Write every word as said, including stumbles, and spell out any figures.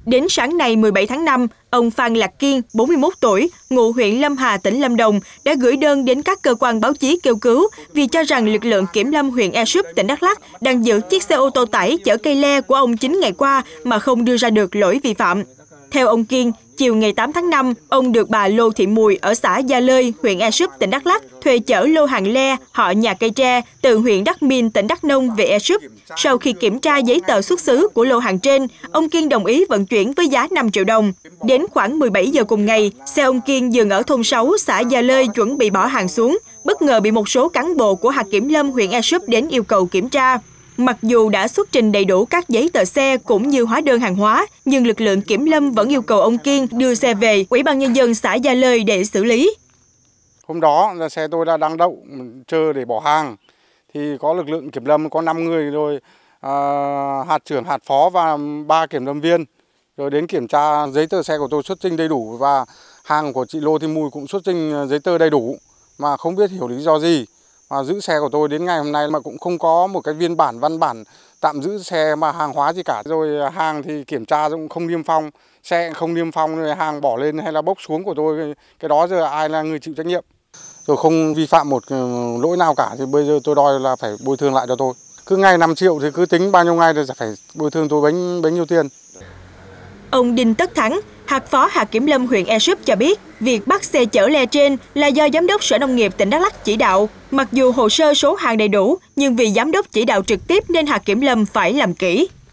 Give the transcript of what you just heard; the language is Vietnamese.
Đến sáng nay mười bảy tháng năm, ông Phan Lạc Kiên, bốn mươi mốt tuổi, ngụ huyện Lâm Hà, tỉnh Lâm Đồng, đã gửi đơn đến các cơ quan báo chí kêu cứu vì cho rằng lực lượng kiểm lâm huyện Ea Súp, tỉnh Đắk Lắk đang giữ chiếc xe ô tô tải chở cây le của ông chín ngày qua mà không đưa ra được lỗi vi phạm. Theo ông Kiên, chiều ngày tám tháng năm, ông được bà Lô Thị Mùi ở xã Gia Lơi, huyện Ea Súp, tỉnh Đắk Lắk thuê chở lô hàng le họ nhà cây tre từ huyện Đắk Minh, tỉnh Đắk Nông về Ea Súp. Sau khi kiểm tra giấy tờ xuất xứ của lô hàng trên, ông Kiên đồng ý vận chuyển với giá năm triệu đồng. Đến khoảng mười bảy giờ cùng ngày, xe ông Kiên dừng ở thôn sáu, xã Gia Lơi chuẩn bị bỏ hàng xuống, bất ngờ bị một số cán bộ của hạt kiểm lâm huyện Ea Súp đến yêu cầu kiểm tra. Mặc dù đã xuất trình đầy đủ các giấy tờ xe cũng như hóa đơn hàng hóa, nhưng lực lượng kiểm lâm vẫn yêu cầu ông Kiên đưa xe về Ủy ban Nhân dân xã Gia Lơi để xử lý. Hôm đó là xe tôi đã đang đậu chờ để bỏ hàng, thì có lực lượng kiểm lâm có năm người rồi, à, hạt trưởng, hạt phó và ba kiểm lâm viên rồi đến kiểm tra giấy tờ xe của tôi xuất trình đầy đủ và hàng của chị Lô Thị Mùi cũng xuất trình giấy tờ đầy đủ, mà không biết hiểu lý do gì mà giữ xe của tôi đến ngày hôm nay mà cũng không có một cái biên bản văn bản tạm giữ xe mà hàng hóa gì cả. Rồi hàng thì kiểm tra cũng không niêm phong, xe không niêm phong, rồi hàng bỏ lên hay là bốc xuống của tôi, cái đó giờ ai là người chịu trách nhiệm. Tôi không vi phạm một lỗi nào cả thì bây giờ tôi đòi là phải bồi thường lại cho tôi. Cứ ngày năm triệu thì cứ tính bao nhiêu ngày thì phải bồi thường tôi bấy, bấy nhiêu tiền. Ông Đinh Tất Thắng, hạt phó hạt kiểm lâm huyện Ea Súp cho biết, việc bắt xe chở le trên là do Giám đốc Sở Nông nghiệp tỉnh Đắk Lắk chỉ đạo. Mặc dù hồ sơ số hàng đầy đủ, nhưng vì Giám đốc chỉ đạo trực tiếp nên hạt kiểm lâm phải làm kỹ.